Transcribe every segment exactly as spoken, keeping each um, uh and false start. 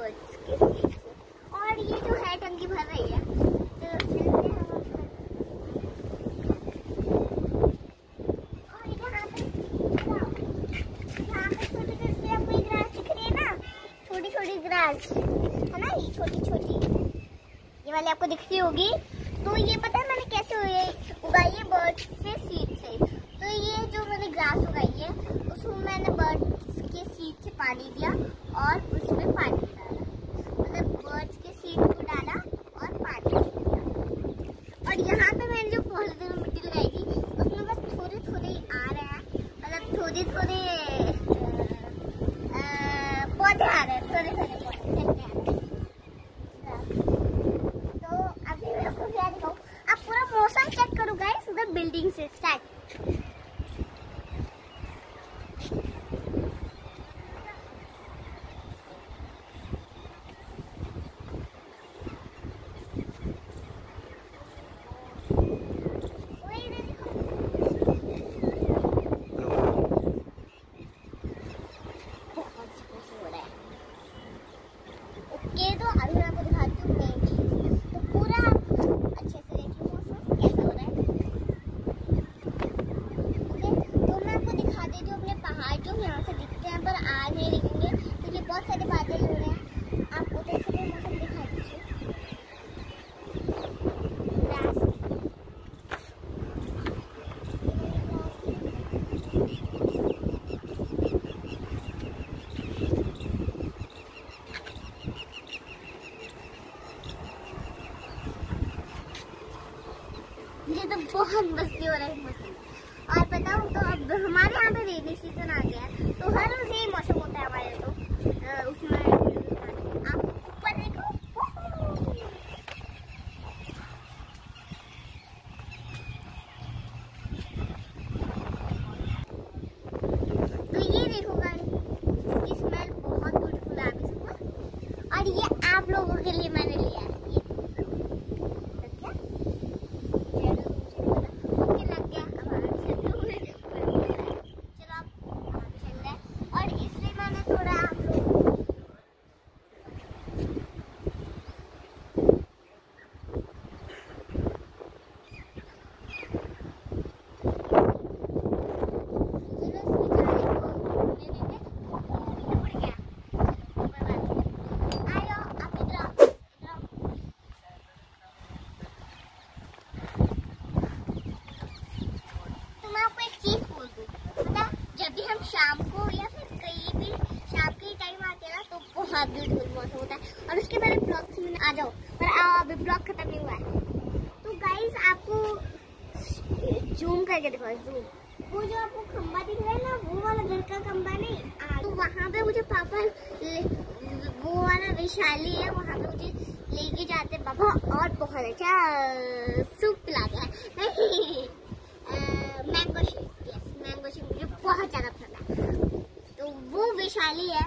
Birds के seeds. और ये जो है टंकी भर रही है, तो चलते हैं हम। और यहाँ पे यहाँ पे छोटी छोटी आपको ग्रास दिख रही है ना, छोटी छोटी ग्रास है ना, ये छोटी छोटी ये वाली आपको दिख रही होगी। तो ये पता है मैंने कैसे उगाई है? बर्ड्स से सीड से। तो ये जो मैंने ग्रास उगाई है उसमें मैंने बर्ड्स के सीड से पानी दिया और उसमें पानी डाला, मतलब बर्ड्स के सीड को डाला और पानी दिया। और यहाँ पे मैंने जो पौधे में मिट्टी लगाई थी उसमें बस थोड़े थोड़े आ रहे हैं, मतलब थोड़े थोड़े पौधे आ रहे हैं, थोड़े थोड़े पौधे चलते हैं। तो अभी मैं आपको क्या दिखाऊं, आप पूरा मौसम चेक करो गाइस, उधर बिल्डिंग से स्टार्ट। ओके, तो अभी मैं आपको दिखाती हूँ मेन चीज। तो पूरा अच्छे से देखिए मौसम कैसा हो रहा है। ओके, तो मैं आपको दिखा देती हूँ अपने पहाड़ जो यहाँ से दिखते हैं पर आज नहीं दिखेंगे क्योंकि तो बहुत सारे बादल हो रहे हैं। आप उधर से भी मौसम दिखा दीजिए। ये तो बहुत मस्ती हो रहा है मौसम। और बताऊँ तो अब हमारे यहाँ पे रेनी सीजन आ गया है, तो हर रोज यही मौसम होता है हमारे। तो उसमें आप ऊपर देखो, तो ये देखो गाइस, इसकी स्मेल बहुत ब्यूटीफुल है अभी सुबह। और ये आप लोगों के लिए मैंने लिया है। शाम को या फिर कहीं भी शाम के टाइम आते हैं ना तो बहुत ब्यूटीफुल मौसम होता है। और उसके बाद ब्लॉग में आ जाओ, पर अभी ब्लॉग खत्म नहीं हुआ है। तो गाइस आपको जूम करके दिखाओ, जूम। वो जो आपको खंबा दिख रहा है ना, वो वाला घर का खंबा नहीं, तो वहाँ पे मुझे पापा वो वाला वैशाली है, वहाँ पे मुझे लेके जाते पापा और बहुत अच्छा सूप पिलाते हैं। Mango shake, yes mango shake मुझे बहुत ज्यादा पसंद है, तो वो वैशाली है।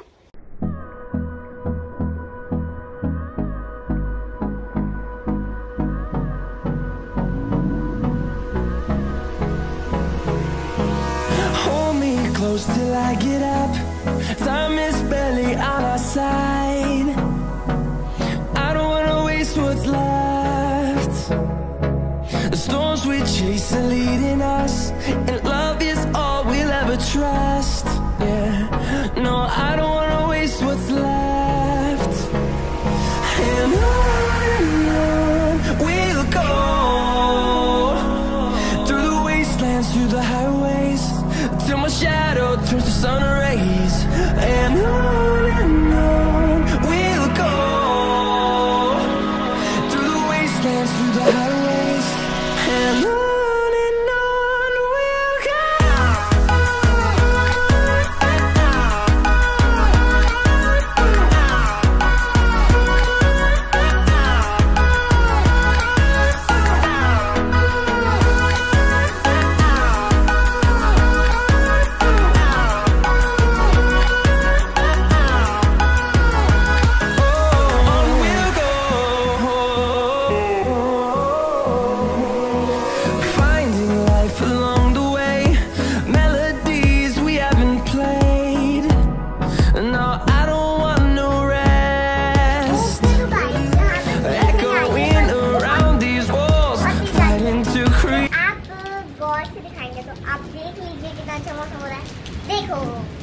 Close till I get up. Time is barely on our side. I don't wanna waste what's left. The storms we chase are leading us, and love is all we'll ever trust. Yeah, no, I don't wanna waste what's left. And on and on we'll go, through the wastelands, through the highways, till my shadow turns to sun rays. And on and देखो